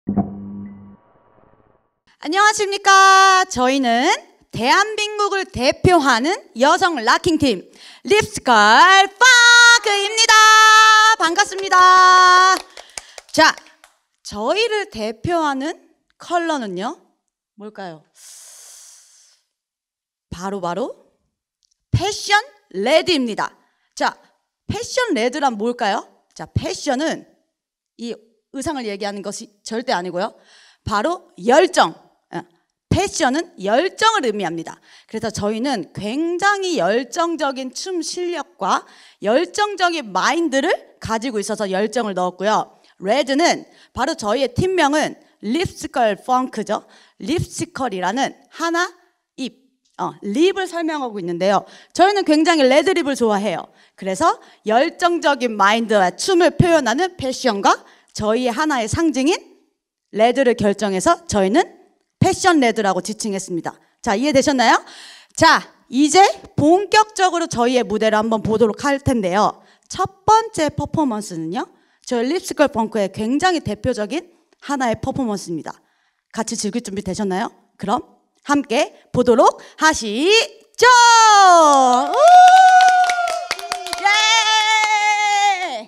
안녕하십니까. 저희는 대한민국을 대표하는 여성 락킹팀 립스컬 펑크입니다. 반갑습니다. 자, 저희를 대표하는 컬러는요, 뭘까요? 바로 패션 레드입니다. 자, 패션 레드란 뭘까요? 자, 패션은 이 의상을 얘기하는 것이 절대 아니고요, 바로 열정. 패션은 열정을 의미합니다. 그래서 저희는 굉장히 열정적인 춤 실력과 열정적인 마인드를 가지고 있어서 열정을 넣었고요. 레드는 바로 저희의 팀명은 립스컬 펑크죠. 립스컬이라는 하나 립을 설명하고 있는데요. 저희는 굉장히 레드립을 좋아해요. 그래서 열정적인 마인드와 춤을 표현하는 패션과 저희의 하나의 상징인 레드를 결정해서 저희는 패션 레드라고 지칭했습니다. 자, 이해되셨나요? 자, 이제 본격적으로 저희의 무대를 한번 보도록 할 텐데요. 첫 번째 퍼포먼스는요, 저희 립스컬 펑크의 굉장히 대표적인 하나의 퍼포먼스입니다. 같이 즐길 준비 되셨나요? 그럼 함께 보도록 하시죠. 예!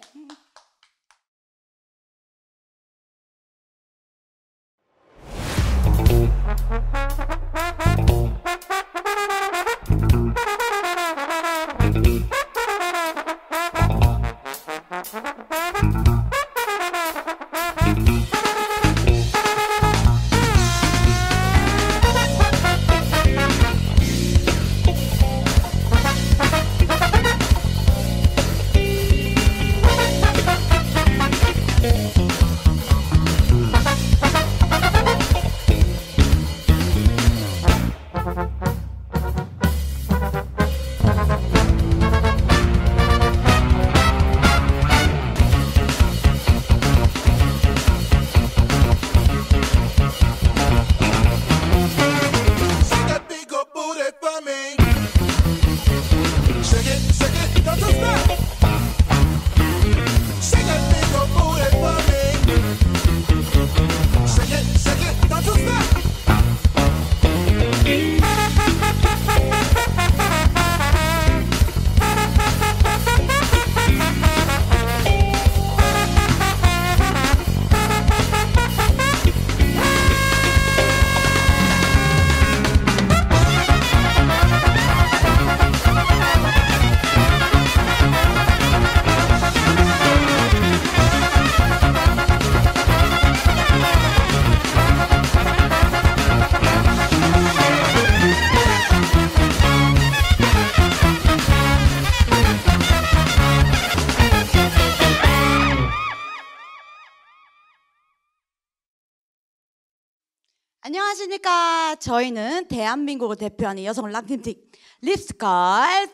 안녕하십니까. 저희는 대한민국을 대표하는 여성 락킹팀 립스컬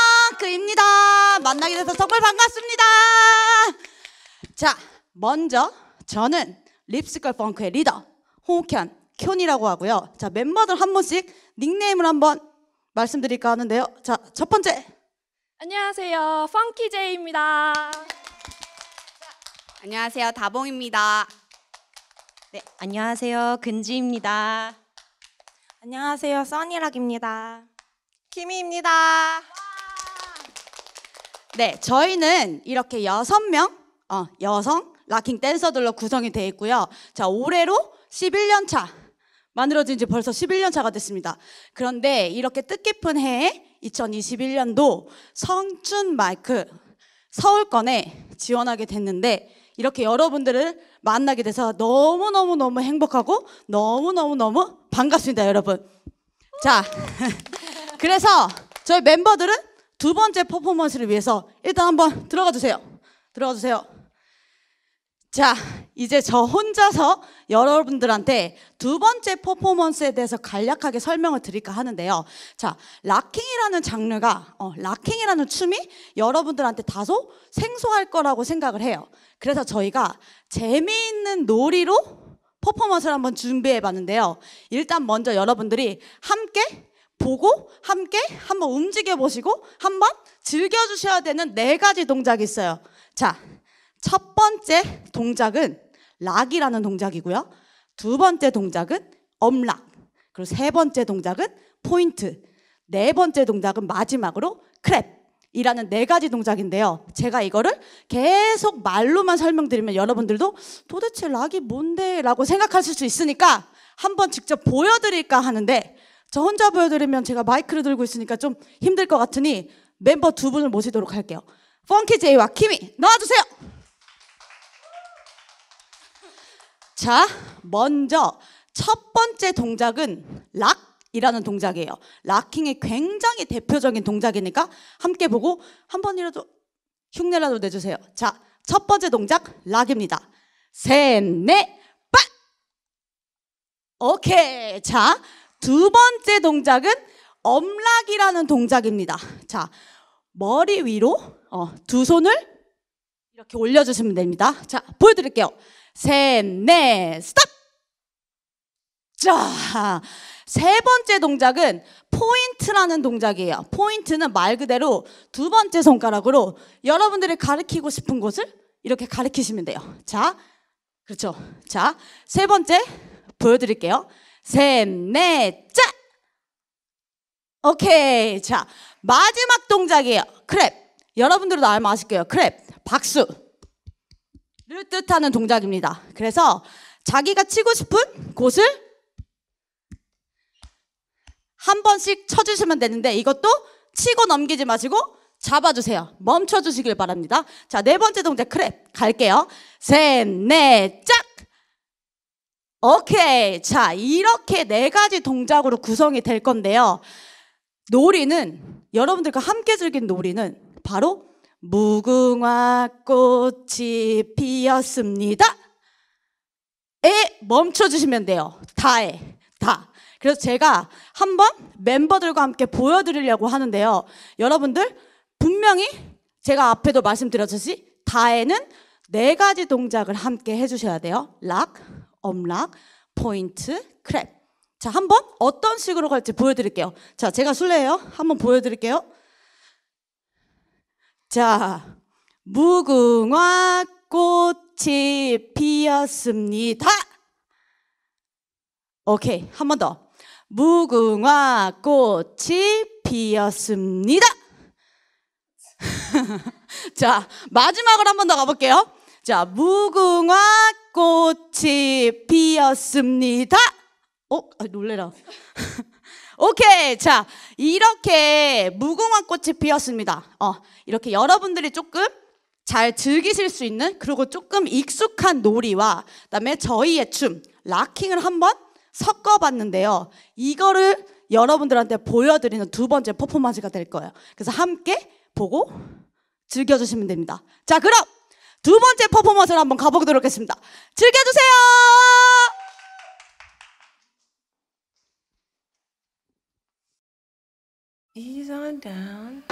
펑크입니다. 만나게 돼서 정말 반갑습니다. 자, 먼저 저는 립스컬 펑크의 리더 홍옥현 켠이라고 하고요. 자, 멤버들 한 분씩 닉네임을 한번 말씀드릴까 하는데요. 자, 첫 번째. 안녕하세요, 펑키제이입니다. 안녕하세요, 다봉입니다. 네, 안녕하세요, 근지입니다. 안녕하세요, 써니락입니다. 키미입니다. 네, 저희는 이렇게 6명 여성 락킹 댄서들로 구성이 되어 있고요. 자, 올해로 11년 차, 만들어진 지 벌써 11년 차가 됐습니다. 그런데 이렇게 뜻깊은 해에 2021년도 성춘 마이크 서울권에 지원하게 됐는데, 이렇게 여러분들을 만나게 돼서 너무너무 행복하고 너무너무 반갑습니다, 여러분. 자, 그래서 저희 멤버들은 두 번째 퍼포먼스를 위해서 일단 한번 들어가 주세요. 자, 이제 저 혼자서 여러분들한테 두 번째 퍼포먼스에 대해서 간략하게 설명을 드릴까 하는데요. 자, 락킹이라는 장르가, 락킹이라는 춤이 여러분들한테 다소 생소할 거라고 생각을 해요. 그래서 저희가 재미있는 놀이로 퍼포먼스를 한번 준비해 봤는데요. 일단 먼저 여러분들이 함께 보고 함께 한번 움직여 보시고 한번 즐겨주셔야 되는 4가지 동작이 있어요. 자, 첫 번째 동작은 락이라는 동작이고요. 두 번째 동작은 업락. 그리고 세 번째 동작은 포인트. 네 번째 동작은 마지막으로 크랩이라는 네 가지 동작인데요. 제가 이거를 계속 말로만 설명드리면 여러분들도 도대체 락이 뭔데? 라고 생각하실 수 있으니까 한번 직접 보여드릴까 하는데 저 혼자 보여드리면 제가 마이크를 들고 있으니까 좀 힘들 것 같으니 멤버 두 분을 모시도록 할게요. 펑키 제이와 키미 나와주세요. 자, 먼저 첫 번째 동작은 락이라는 동작이에요. 락킹의 굉장히 대표적인 동작이니까 함께 보고 한 번이라도 흉내라도 내주세요. 자, 첫 번째 동작 락입니다. 셋, 넷, 빠! 오케이. 자, 두 번째 동작은 엄락이라는 동작입니다. 자, 머리 위로 두 손을 이렇게 올려주시면 됩니다. 자, 보여드릴게요. 셋, 넷, 스탑! 자, 세 번째 동작은 포인트라는 동작이에요. 포인트는 말 그대로 두 번째 손가락으로 여러분들이 가리키고 싶은 곳을 이렇게 가리키시면 돼요. 자, 그렇죠. 자, 세 번째 보여드릴게요. 셋, 넷, 짜! 오케이. 자, 마지막 동작이에요. 크랩. 여러분들도 알면 아실게요. 크랩. 박수를 뜻하는 동작입니다. 그래서 자기가 치고 싶은 곳을 한 번씩 쳐주시면 되는데 이것도 치고 넘기지 마시고 잡아주세요. 멈춰주시길 바랍니다. 자, 네 번째 동작 크랩 갈게요. 셋, 넷, 짝! 오케이. 자, 이렇게 네 가지 동작으로 구성이 될 건데요. 놀이는 여러분들과 함께 즐긴 놀이는 바로 무궁화 꽃이 피었습니다. 에 멈춰주시면 돼요. 다에 다. 그래서 제가 한번 멤버들과 함께 보여드리려고 하는데요. 여러분들 분명히 제가 앞에도 말씀드렸듯이 다에는 네 가지 동작을 함께 해주셔야 돼요. 락, 엄락, 포인트, 크랩. 자, 한번 어떤 식으로 갈지 보여드릴게요. 자, 제가 술래예요. 한번 보여드릴게요. 자, 무궁화 꽃이 피었습니다. 오케이, 한 번 더. 무궁화 꽃이 피었습니다. 자, 마지막으로 한 번 더 가볼게요. 자, 무궁화 꽃이 피었습니다. 놀래라. 오케이. 자, 이렇게 무궁화 꽃이 피었습니다. 이렇게 여러분들이 조금 잘 즐기실 수 있는 그리고 조금 익숙한 놀이와 그다음에 저희의 춤, 락킹을 한번 섞어봤는데요. 이거를 여러분들한테 보여드리는 두 번째 퍼포먼스가 될 거예요. 그래서 함께 보고 즐겨주시면 됩니다. 자, 그럼 두 번째 퍼포먼스를 한번 가보도록 하겠습니다. 즐겨주세요. Ease on down,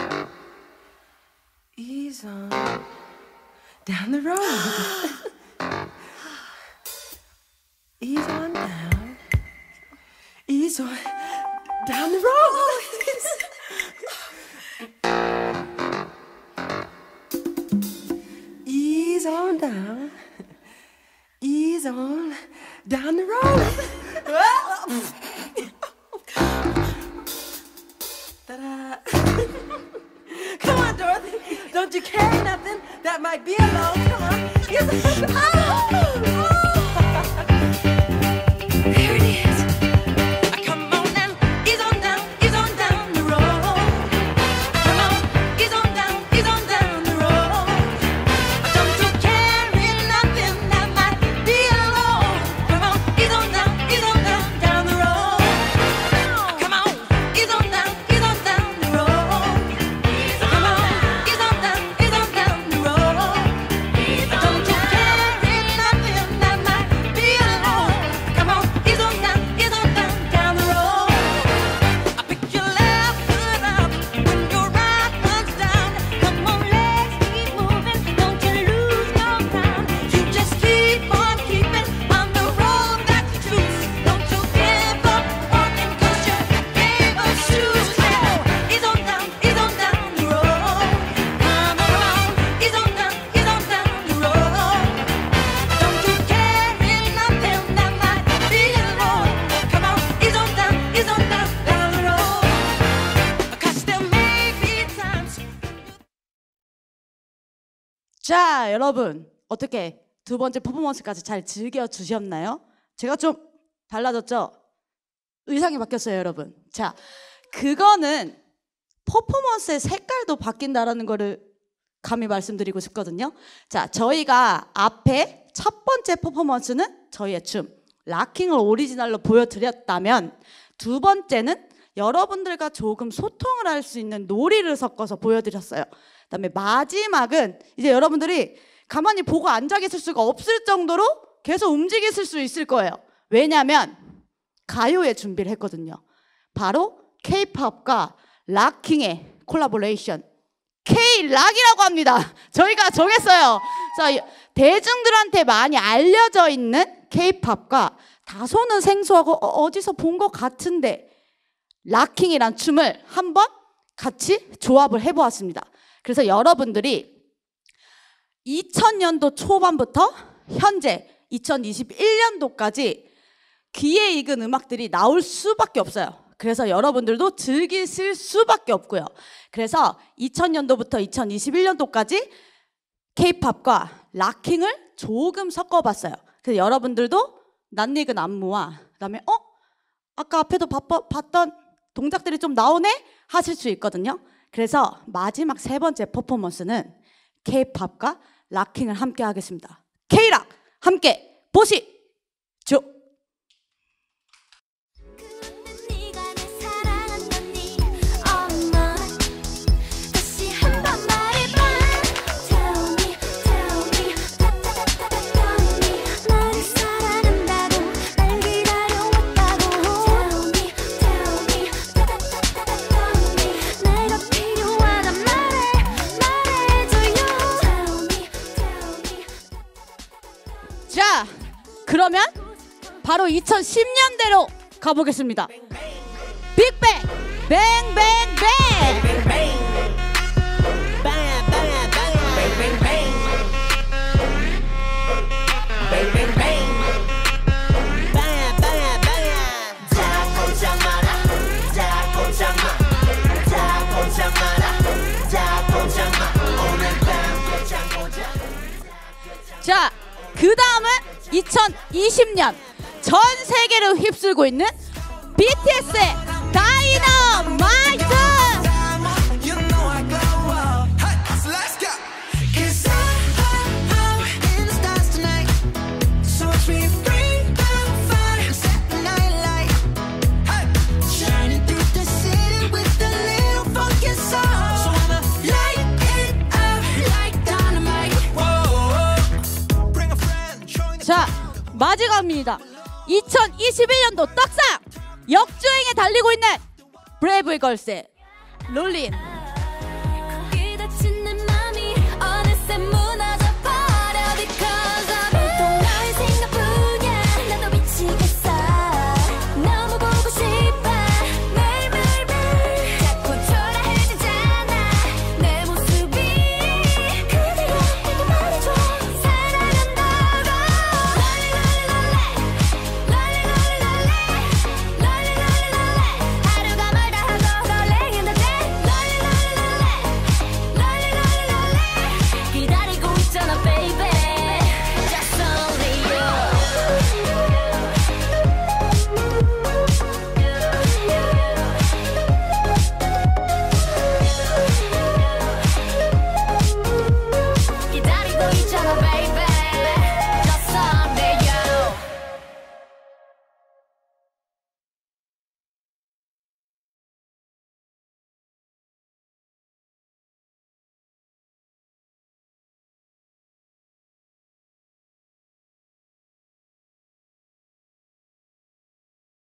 ease on down the road. Ease on down, ease on down the road. Ease on down, ease on down the road. Ta-da. Come on, Dorothy. Don't you carry nothing that might be alone. Come on. There it is. Come on down, ease on down the road. Come on, ease on down the road. Don't you carry nothing that might be alone. Come on, ease on down 자, 여러분 어떻게 두 번째 퍼포먼스까지 잘 즐겨주셨나요? 제가 좀 달라졌죠? 의상이 바뀌었어요, 여러분. 자, 그거는 퍼포먼스의 색깔도 바뀐다라는 거를 감히 말씀드리고 싶거든요. 자, 저희가 앞에 첫 번째 퍼포먼스는 저희의 춤 락킹을 오리지널로 보여드렸다면 두 번째는 여러분들과 조금 소통을 할 수 있는 놀이를 섞어서 보여드렸어요. 그다음에 마지막은 이제 여러분들이 가만히 보고 앉아 계실 수가 없을 정도로 계속 움직이실 수 있을 거예요. 왜냐하면 가요에 준비를 했거든요. 바로 K-팝과 락킹의 콜라보레이션 K-락이라고 합니다. 저희가 정했어요. 자, 대중들한테 많이 알려져 있는 K-팝과 다소는 생소하고 어디서 본 것 같은데 락킹이란 춤을 한번 같이 조합을 해보았습니다. 그래서 여러분들이 2000년도 초반부터 현재 2021년도까지 귀에 익은 음악들이 나올 수밖에 없어요. 그래서 여러분들도 즐기실 수밖에 없고요. 그래서 2000년도부터 2021년도까지 K-팝과 락킹을 조금 섞어봤어요. 그래서 여러분들도 낯익은 안무와 그다음에 아까 앞에도 봤던 동작들이 좀 나오네 하실 수 있거든요. 그래서 마지막 세 번째 퍼포먼스는 K-팝과 락킹을 함께 하겠습니다. K-락 함께 보시죠. 자, 그러면 바로 2010년대로 가보겠습니다. 빅뱅, 뱅뱅뱅. 자, 그 다음은 2020년 전 세계를 휩쓸고 있는 BTS의 다이너마이트. You know I go up. Hey, so let's go. 'Cause I'm in the stars tonight. So watch me bring the fire and set the night light. Hey, shining through the city with a little funky soul. So I'ma light it up like dynamite. Whoa, bring a friend. Join the 자, 마지막입니다. 2021년도 떡상 역주행에 달리고 있는 브레이브걸스의 롤린.